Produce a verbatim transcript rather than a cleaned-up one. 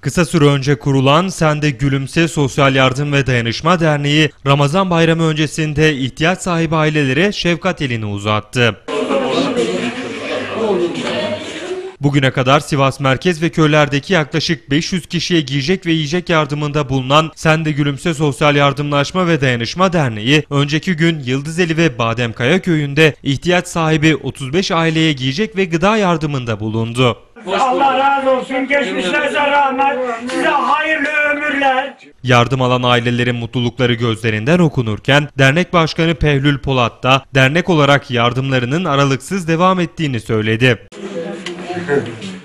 Kısa süre önce kurulan Sen de Gülümse Sosyal Yardım ve Dayanışma Derneği, Ramazan Bayramı öncesinde ihtiyaç sahibi ailelere şefkat elini uzattı. Bugüne kadar Sivas merkez ve köylerdeki yaklaşık beş yüz kişiye giyecek ve yiyecek yardımında bulunan Sen de Gülümse Sosyal Yardımlaşma ve Dayanışma Derneği, önceki gün Yıldızeli ve Bademkaya köyünde ihtiyaç sahibi otuz beş aileye giyecek ve gıda yardımında bulundu. Allah razı olsun, geçmişlerinize rahmet, size hayırlı ömürler. Yardım alan ailelerin mutlulukları gözlerinden okunurken, dernek başkanı Pehlül Polat da dernek olarak yardımlarının aralıksız devam ettiğini söyledi.